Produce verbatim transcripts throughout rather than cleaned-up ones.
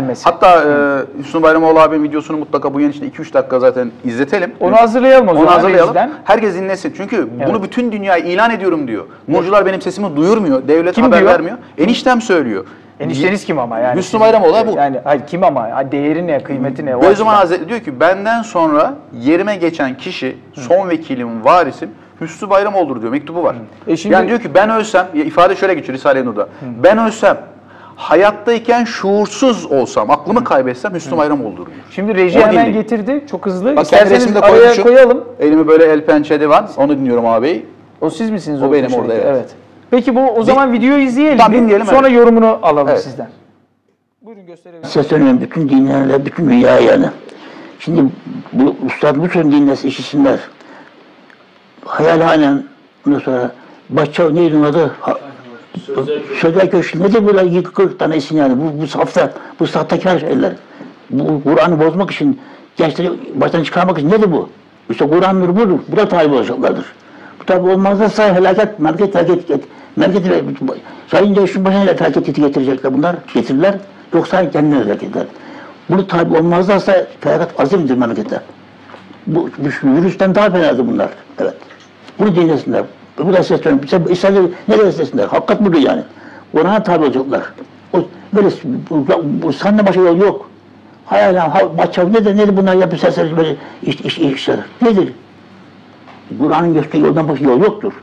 Hatta e, Hüsnü Bayramoğlu abinin videosunu mutlaka bu yayın içinde iki üç dakika zaten izletelim. Onu hazırlayalım o zaman. Onu hazırlayalım. Herkes dinlesin. Çünkü evet. bunu bütün dünyaya ilan ediyorum diyor. Nurcular benim sesimi duyurmuyor. Devlet kim haber diyor? vermiyor. Eniştem söylüyor. Enişteniz kim ama yani? Hüsnü Bayramoğlu bu. Yani hayır, kim ama? Değeri ne, kıymeti ne? Bediüzzaman Hazretleri diyor ki benden sonra yerime geçen kişi, son vekilim, varisim Hüsnü Bayramoğlu'dur diyor. Mektubu var. E şimdi, yani diyor ki ben ölsem, ifade şöyle geçiyor Risale-i Nur'da. Hı. Ben ölsem, hayattayken şuursuz olsam, aklımı kaybetsem Hüsnü Bayramoğlu'dur diyor. Şimdi reji onu hemen dinleyin. getirdi. Çok hızlı. Bak kendi resmini de araya koyalım. Elimi böyle el pençede var. Onu dinliyorum abi. O siz misiniz? O, o benim orada evet. evet. Peki bu o zaman Bir, videoyu izleyelim. Tamam, dinleyelim. Sonra evet. yorumunu alalım evet. sizden. Buyurun gösterelim. Sesleniyorum bütün dinlerle, bütün dünya yani. Şimdi bu Üstad bütün dinler işitsinler. Hayalhanem, ondan sonra Bahçe neydi onun adı? Ha, Sözel Köşkü nedir böyle kırk tane isim yani? Bu, bu safta, bu sahtekar şeyler. Bu Kur'an'ı bozmak için, gençleri baştan çıkarmak için nedir bu? İşte Kur'an nuru budur. Buna tabi olacaklardır. Bu tabi olmazsa felaket, memleket terk et, memleketi Sayın Ceyşun başına felaketi getirecekler bunlar, getirirler. Yoksa kendine terk eder. Bunu tabi olmazlarsa felaket azimdir memlekette. Bu virüsten daha fenadır bunlar. Evet. Bunu dinlesinler. Bu da sesleniyor. İsterler ne de seslensinler. Hakikat budur yani. Kur'an'a tabi olacaklar. O böyle bu, bu sahne başka yol yok. Hayal, ha, maçav nedir? Nedir bunlar yapıp sesler böyle iş, iş, işler. Nedir? Kur'an'ın gösterdiği yoldan başka yol yoktur.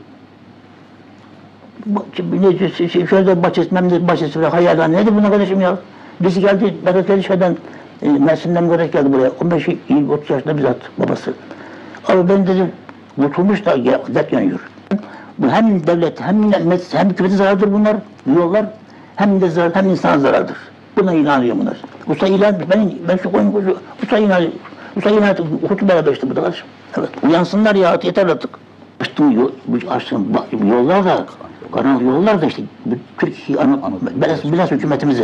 Ne şöyle bahçesi, memleket bahçesi falan hayal nedir bunlar kardeşim ya? Birisi geldi, Berat şeyden e, Mersin'den göre geldi buraya. on beş otuz yaşında bizzat babası. Abi ben dedim kurtulmuş da dert yanıyor. Bu hem devlet, hem millet, hem hükümete zarardır bunlar, yollar. Hem de zarar, hem insana zarardır. Buna inanıyor bunlar. Usta ilan, ben, ben şu koyun koyun, usta ilan, usta ilan, hukutu beraber işte burada kardeşim. Evet, uyansınlar ya, yeter artık. Açtım yol, açtım yollar da, karanlık yollar da işte, Türkiye, biraz, biraz hükümetimizi,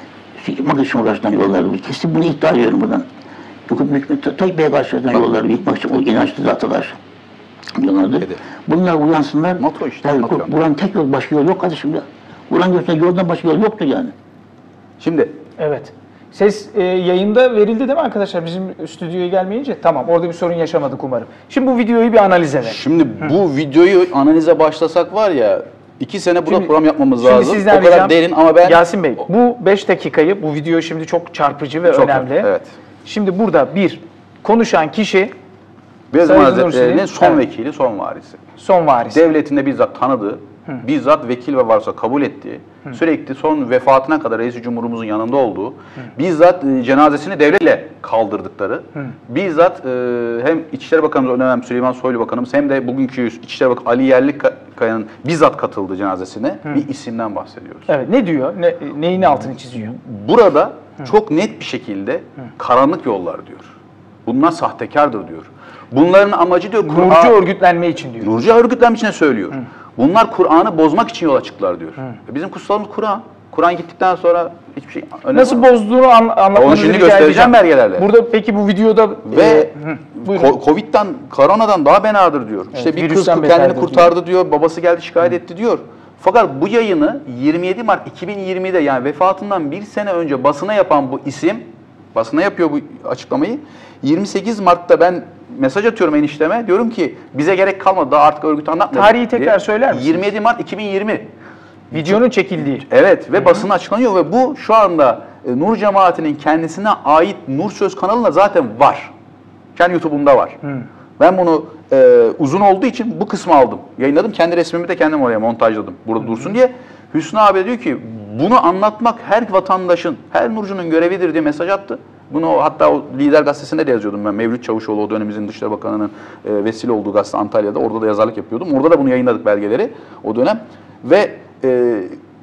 yıkmak uğraştan yolları, kesin bunu iddia ediyorum buradan. Hükümet, Tayyip Bey'e karşı yolları yıkmak için, o inançlı zata karşı. Yollardır. Bunlar uyansınlar. Işte, yani, buranın tek yol, başka yol yok kardeşim ya. Buranın gösterdiği yoldan başka yol yoktu yani. Şimdi. Evet. Ses e, yayında verildi değil mi arkadaşlar? Bizim stüdyoya gelmeyince. Tamam, orada bir sorun yaşamadık umarım. Şimdi bu videoyu bir analiz edelim. Şimdi Hı. bu videoyu analize başlasak var ya, iki sene burada şimdi, program yapmamız şimdi lazım. Sizden o kadar derin ama ben... Yasin Bey, bu beş dakikayı, bu video şimdi çok çarpıcı ve çok önemli. Evet. Şimdi burada bir, konuşan kişi... Bediüzzaman Hazretleri'nin son evet. vekili, son varisi. Son varisi. Devletinde bizzat tanıdığı, Hı. bizzat vekil ve varsa kabul ettiği, Hı. sürekli son vefatına kadar Reis-i Cumhurumuzun yanında olduğu, Hı. bizzat e, cenazesini devletle kaldırdıkları, Hı. bizzat e, hem İçişleri Bakanımız önemli Süleyman Soylu Bakanımız hem de bugünkü İçişleri Bakanı Ali Yerlikaya'nın bizzat katıldığı cenazesine Hı. bir isimden bahsediyoruz. Evet, ne diyor? Ne, neyin altını çiziyor? Burada Hı. çok net bir şekilde Hı. karanlık yollar diyor. Bunlar sahtekardır diyor. Bunların amacı diyor Nurcu örgütlenme için diyor. Nurcu örgütlenme için söylüyor. Hı. Bunlar Kur'an'ı bozmak için yola çıktılar diyor. Hı. Bizim kutsalımız Kur'an. Kur'an gittikten sonra hiçbir şey önemli. Nasıl var. bozduğunu an, anlatmanızı Onu şimdi göstereceğim belgelerle. Burada peki bu videoda ve e, Covid'den, koronadan daha benadır diyor. Evet, işte bir kız kendini kurtardı diyor. diyor, babası geldi şikayet Hı. etti diyor. Fakat bu yayını yirmi yedi Mart iki bin yirmide yani vefatından bir sene önce basına yapan bu isim, basına yapıyor bu açıklamayı. yirmi sekiz Mart'ta ben mesaj atıyorum enişteme. Diyorum ki bize gerek kalmadı. Daha artık örgütü anlatmıyor. Tarihi tekrar diye. Söyler misiniz? yirmi yedi Mart iki bin yirmi. Videonun çekildiği. Evet ve Hı-hı. basına açıklanıyor ve bu şu anda e, Nur Cemaati'nin kendisine ait Nur Söz kanalında zaten var. Kendi YouTube'umda var. Hı. Ben bunu e, uzun olduğu için bu kısmı aldım. Yayınladım. Kendi resmimi de kendim oraya montajladım. Burada Hı-hı. dursun diye. Hüsnü abi diyor ki bunu anlatmak her vatandaşın, her nurcunun görevidir diye mesaj attı. Bunu hatta o Lider Gazetesi'nde de yazıyordum ben. Mevlüt Çavuşoğlu o dönemimizin Dışişleri Bakanı'nın e, vesile olduğu gazete Antalya'da. Orada da yazarlık yapıyordum. Orada da bunu yayınladık belgeleri o dönem. Ve e,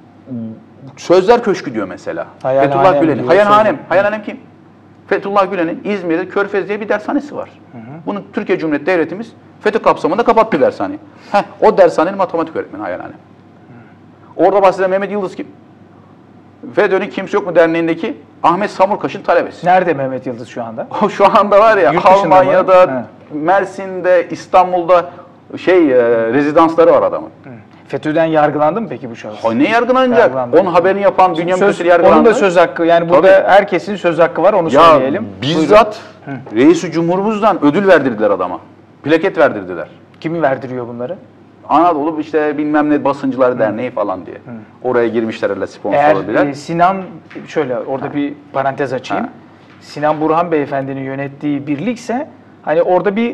Sözler Köşkü diyor mesela. Hayal Fethullah Gülen'in. Hayalhanem. Hayalhanem kim? Fethullah Gülen'in İzmir'de Körfez diye bir dershanesi var. Hı hı. Bunu Türkiye Cumhuriyeti Devletimiz FETÖ kapsamında kapattı dershaneyi. Heh, o dershanenin matematik öğretmeni Hayalhanem. Orada bahseden Mehmet Yıldız kim? FETÖ'nün Kimse Yok mu Derneği'ndeki Ahmet Samurkaş'ın talebesi. Nerede Mehmet Yıldız şu anda? O şu anda var ya Almanya'da, Mersin'de, İstanbul'da şey e, rezidansları var adamın. Hı. FETÖ'den yargılandı mı peki bu şahıs? Ha, ne yargılanacak? Yargılandı. Onun haberini yapan Bünyamin Söz- Köse'li yargılandı. Onun da söz hakkı. Yani burada Tabii. herkesin söz hakkı var, onu Ya söyleyelim. bizzat Reis-i Cumhurumuzdan ödül verdirdiler adama. Plaket verdirdiler. Kimi verdiriyor bunları? Anadolu işte bilmem ne basıncılar derneği falan diye. Oraya girmişler öyle sponsor Eğer olabilen. e, Sinan, şöyle orada bir parantez açayım. Ha. Sinan Burhan Beyefendi'nin yönettiği birlikse hani orada bir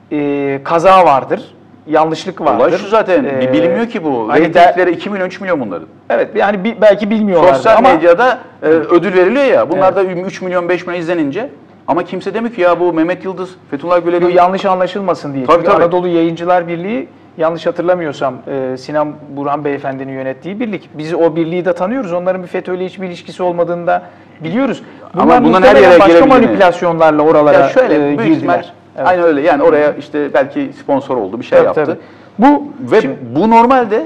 e, kaza vardır. Yanlışlık vardır. Olay şu zaten. E, bir bilinmiyor ki bu. hani de- Reytingleri iki milyon üç milyon bunların. evet yani bi- belki bilmiyorlar Sosyal ama medyada e, ödül veriliyor ya. Bunlar da üç milyon beş milyon izlenince. Ama kimse demiyor ki ya bu Mehmet Yıldız, Fethullah bu Gülen'in yanlış anlaşılmasın diye. Tabii, Çünkü tabii. Anadolu Yayıncılar Birliği, yanlış hatırlamıyorsam e, Sinan Burhan Beyefendi'nin yönettiği birlik. Biz o birliği de tanıyoruz. Onların bir FETÖ'yle hiçbir ilişkisi olmadığını da biliyoruz. Ama Bunlar bunların her muhtemelen yere başka girebildiğini- manipülasyonlarla oralara ya şöyle e, büyük ihtimal girdiler. Evet. aynen öyle. Yani oraya işte belki sponsor oldu, bir şey Tabii, yaptı. tabii. Bu Ve şimdi- bu normalde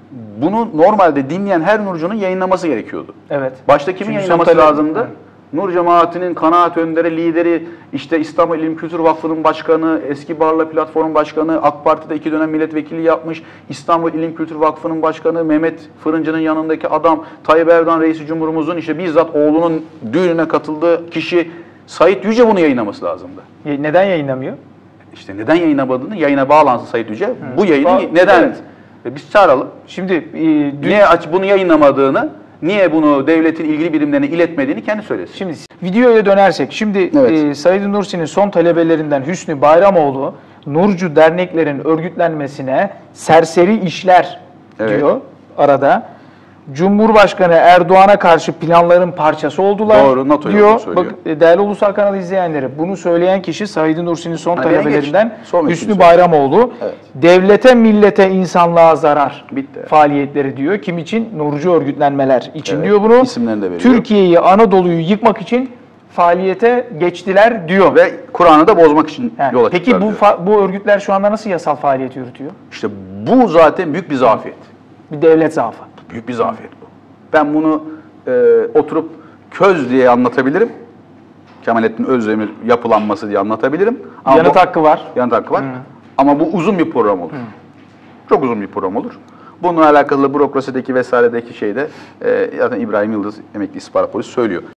bunu normalde dinleyen her nurcunun yayınlaması gerekiyordu. evet. Başta kimin Çünkü yayınlaması son talep- lazımdı? Nur cemaatinin kanaat önderi, lideri, işte İstanbul İlim Kültür Vakfı'nın başkanı, eski Barla Platform Başkanı, AK Parti'de iki dönem milletvekili yapmış, İstanbul İlim Kültür Vakfı'nın başkanı, Mehmet Fırıncı'nın yanındaki adam, Tayyip Erdoğan Reisi Cumhurumuzun işte bizzat oğlunun düğününe katıldığı kişi Sait Yüce bunu yayınlaması lazımdı. E, Neden yayınlamıyor? İşte neden yayınlamadığını, yayına bağlansın Sait Yüce. Bu yayını Ba- neden? evet. E Biz çağıralım. Şimdi e, dün, Niye aç bunu yayınlamadığını, niye bunu devletin ilgili birimlerine iletmediğini kendi söylesin. Şimdi videoya dönersek, şimdi Evet. e, Said Nursi'nin son talebelerinden Hüsnü Bayramoğlu, Nurcu derneklerin örgütlenmesine serseri işler Evet. diyor arada. Cumhurbaşkanı Erdoğan'a karşı planların parçası oldular Doğru, NATO diyor. yolu söylüyor. Bak, e, değerli Ulusal Kanalı izleyenleri, bunu söyleyen kişi Said Nursi'nin son Hani beni talebelerinden geç, son Hüsnü vekili Bayramoğlu. Evet. Devlete, millete, insanlığa zarar Bitti. faaliyetleri diyor. Kim için? Nurcu örgütlenmeler için Evet, diyor bunu. isimlerini de veriyor. Türkiye'yi, Anadolu'yu yıkmak için faaliyete geçtiler diyor. Ve Kur'an'ı da bozmak için Yani yola peki çıktılar bu diyor. fa- bu örgütler şu anda nasıl yasal faaliyet yürütüyor? İşte bu zaten büyük bir zafiyet. Bir devlet zaafı. Büyük bir zafiyet bu. Ben bunu e, oturup köz diye anlatabilirim. Kemalettin Özdemir yapılanması diye anlatabilirim. Ama Yanıt bu- hakkı var. Yanıt hakkı var. Ama bu uzun bir program olur. Çok uzun bir program olur. Bununla alakalı bürokrasideki vesairedeki şeyde e, zaten İbrahim Yıldız emekli istihbarat polisi söylüyor.